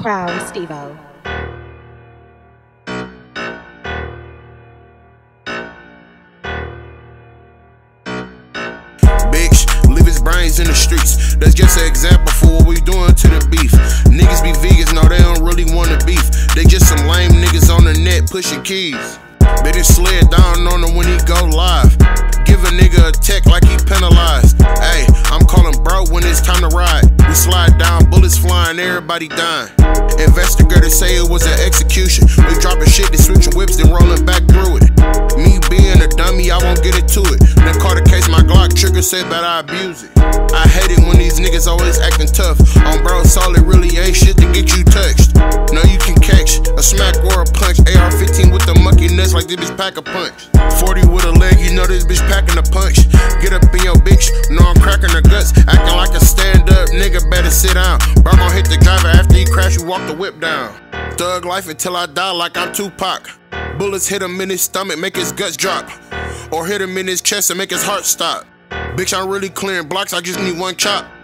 Crow Stevo. Bitch, leave his brains in the streets. That's just an example for what we doing to the beef. Niggas be vegans, no, they don't really want the beef. They just some lame niggas on the net pushing keys. Better slid down on him when he go live. Give a nigga a tech like he penalized. Ayy, I'm calling bro when it's time to ride. We slide down, bullets flying, everybody dying. Investigators say it was an execution. We dropping shit, they switching whips, then rolling back through it. Me being a dummy, I won't get into it. Then caught a case, my Glock trigger said that I abuse it. I hate it when these niggas always acting tough. On bro, soul, it really ain't shit to get you touched. No, you can catch a smack or a punch. AR-15 with the monkey nuts like this bitch pack a punch. 40 with a leg, you know this bitch packing a punch. Get up in your bitch, know I'm cracking her guts. Acting like a stand-up nigga, better sit down. Bro gon' hit the driver after he crash, you walk the whip down. Thug life until I die like I'm Tupac. Bullets hit him in his stomach, make his guts drop. Or hit him in his chest and make his heart stop. Bitch, I'm really clearing blocks, I just need one chop.